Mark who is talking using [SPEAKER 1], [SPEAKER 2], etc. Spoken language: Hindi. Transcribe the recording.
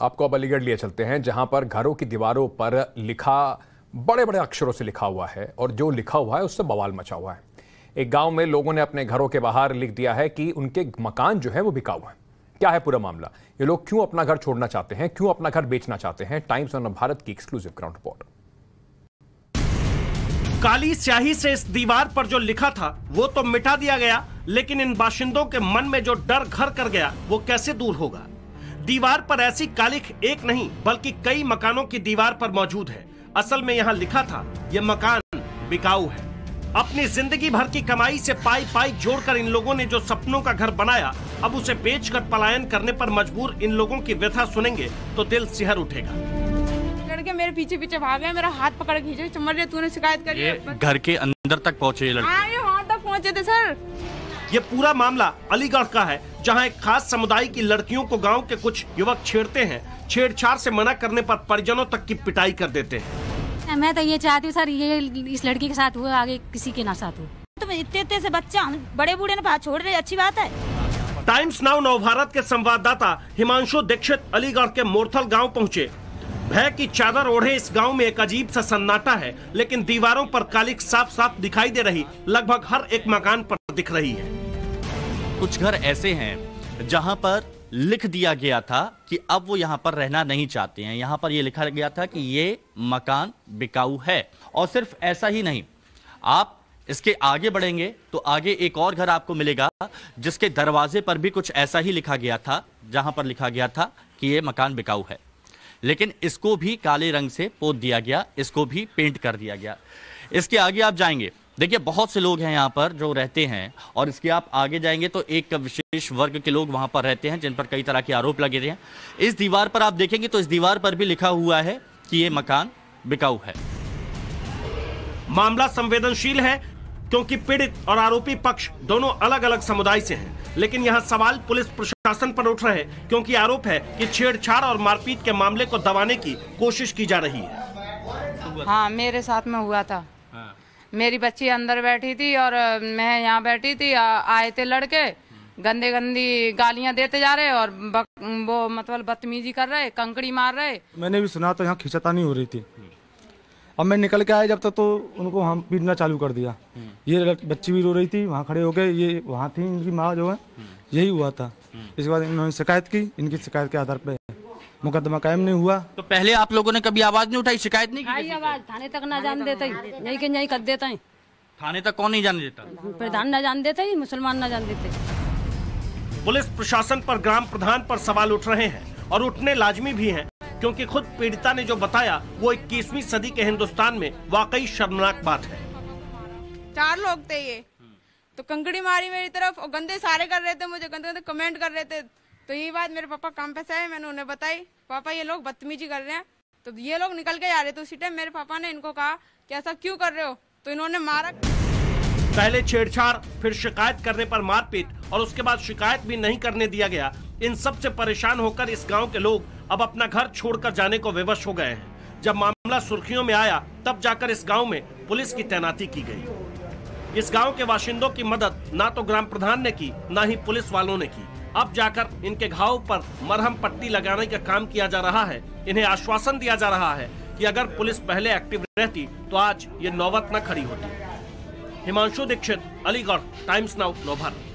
[SPEAKER 1] आपको अब अलीगढ़ लिए चलते हैं, जहां पर घरों की दीवारों पर लिखा बड़े बड़े अक्षरों से लिखा हुआ है और जो लिखा हुआ है उससे बवाल मचा हुआ है। एक गांव में लोगों ने अपने घरों के बाहर लिख दिया है कि उनके मकान जो है वो बिकाऊ है। क्या है पूरा मामला, ये लोग क्यों अपना घर छोड़ना चाहते हैं, क्यों अपना घर बेचना चाहते हैं? टाइम्स ऑफ भारत की एक्सक्लूसिव ग्राउंड रिपोर्ट।
[SPEAKER 2] काली स्याही से इस दीवार पर जो लिखा था वो तो मिटा दिया गया, लेकिन इन बाशिंदों के मन में जो डर घर कर गया वो कैसे दूर होगा? दीवार पर ऐसी कालिख एक नहीं बल्कि कई मकानों की दीवार पर मौजूद है। असल में यहाँ लिखा था ये मकान बिकाऊ है। अपनी जिंदगी भर की कमाई से पाई पाई जोड़कर इन लोगों ने जो सपनों का घर बनाया, अब उसे बेचकर पलायन करने पर मजबूर इन लोगों की व्यथा सुनेंगे तो दिल सिहर उठेगा।
[SPEAKER 3] लड़के मेरे पीछे पीछे भागे, मेरा हाथ पकड़ के खींचे, चमर तूने शिकायत करी।
[SPEAKER 4] ये घर के अंदर तक पहुंचे ये लड़के?
[SPEAKER 3] हाँ, ये वहाँ तक पहुंचे थे सर।
[SPEAKER 2] ये पूरा मामला अलीगढ़ का है, जहां एक खास समुदाय की लड़कियों को गांव के कुछ युवक छेड़ते हैं। छेड़छाड़ से मना करने पर परिजनों तक की पिटाई कर देते हैं।
[SPEAKER 5] मैं तो ये चाहती हूँ सर, ये इस लड़की के साथ हुआ, आगे किसी के ना साथ हो।
[SPEAKER 6] तुम इतने से बच्चा हम बड़े बूढ़े ने बात छोड़ रहे, अच्छी बात है।
[SPEAKER 2] टाइम्स नाउ नवभारत के संवाददाता हिमांशु दीक्षित अलीगढ़ के मोरथल गांव पहुंचे। भय की चादर ओढ़े इस गांव में एक अजीब सा सन्नाटा है, लेकिन दीवारों पर कालिख साफ साफ दिखाई दे रही, लगभग हर एक मकान पर दिख रही है।
[SPEAKER 4] कुछ घर ऐसे हैं जहां पर लिख दिया गया था कि अब वो यहां पर रहना नहीं चाहते हैं। यहां पर ये लिखा गया था कि ये मकान बिकाऊ है। और सिर्फ ऐसा ही नहीं, आप इसके आगे बढ़ेंगे तो आगे एक और घर आपको मिलेगा जिसके दरवाजे पर भी कुछ ऐसा ही लिखा गया था, जहां पर लिखा गया था कि ये मकान बिकाऊ है। लेकिन इसको भी काले रंग से पोत दिया गया, इसको भी पेंट कर दिया गया। इसके आगे आप जाएंगे, देखिए बहुत से लोग हैं यहाँ पर जो रहते हैं, और इसके आप आगे जाएंगे तो एक विशेष वर्ग के लोग वहां पर रहते हैं जिन पर कई तरह के आरोप लगे हैं। इस दीवार पर आप देखेंगे तो इस दीवार पर भी लिखा हुआ है कि ये मकान बिकाऊ है।
[SPEAKER 2] मामला संवेदनशील है क्योंकि पीड़ित और आरोपी पक्ष दोनों अलग अलग समुदाय से हैं, लेकिन यहाँ सवाल पुलिस प्रशासन पर उठ रहे हैं क्योंकि आरोप है कि छेड़छाड़ और मारपीट के मामले को दबाने की कोशिश की जा रही है।
[SPEAKER 3] हाँ, मेरे साथ में हुआ था। मेरी बच्ची अंदर बैठी थी और मैं यहाँ बैठी थी। आए थे लड़के, गंदे गंदी गालियाँ देते जा रहे और वो मतलब बदतमीजी कर रहे, कंकड़ी मार रहे।
[SPEAKER 7] मैंने भी सुना तो यहाँ खींचातानी हो रही थी। अब मैं निकल के आया जब तक तो उनको हम पीटना चालू कर दिया। ये बच्ची भी रो रही थी, वहाँ खड़े हो गए, ये वहाँ थी इनकी माँ जो है, यही हुआ था। इसके बाद इन्होंने शिकायत की, इनकी शिकायत के आधार पर मुकदमा कायम नहीं हुआ।
[SPEAKER 4] तो पहले आप लोगों ने कभी आवाज नहीं उठाई, शिकायत नहीं की?
[SPEAKER 5] आवाज थाने तक ना जान देते, यही के यही कर देते हैं।
[SPEAKER 4] थाने तक कौन नहीं जाने देता?
[SPEAKER 5] प्रधान ना जान देते, मुसलमान ना जान देते।
[SPEAKER 2] पुलिस प्रशासन पर ग्राम प्रधान पर सवाल उठ रहे हैं और उठने लाजमी भी हैं, क्योंकि खुद पीड़िता ने जो बताया वो 21वीं सदी के हिंदुस्तान में वाकई शर्मनाक बात है।
[SPEAKER 3] 4 लोग थे ये, तो कंकड़ी मारी मेरी तरफ और गंदे सारे कर रहे थे, मुझे गंदे गंदे कमेंट कर रहे थे। तो ये बात मेरे पापा काम पे से आए, मैंने उन्हें बताई, पापा ये लोग बदतमीजी कर रहे हैं। तो ये लोग निकल के जा रहे थे। उसी टाइम मेरे पापा ने इनको कहा कि ऐसा क्यों कर रहे हो, तो इन्होंने मारा।
[SPEAKER 2] पहले छेड़छाड़, फिर शिकायत करने पर मारपीट और उसके बाद शिकायत भी नहीं करने दिया गया। इन सब से परेशान होकर इस गांव के लोग अब अपना घर छोड़कर जाने को विवश हो गए हैं। जब मामला सुर्खियों में आया तब जाकर इस गांव में पुलिस की तैनाती की गई। इस गांव के बाशिंदों की मदद ना तो ग्राम प्रधान ने की, ना ही पुलिस वालों ने की। अब जाकर इनके घाव पर मरहम पट्टी लगाने का काम किया जा रहा है। इन्हें आश्वासन दिया जा रहा है कि अगर पुलिस पहले एक्टिव रहती तो आज ये नौबत न खड़ी होती। Himanshu Dikshit, Aligarh, Times Now Navbharat.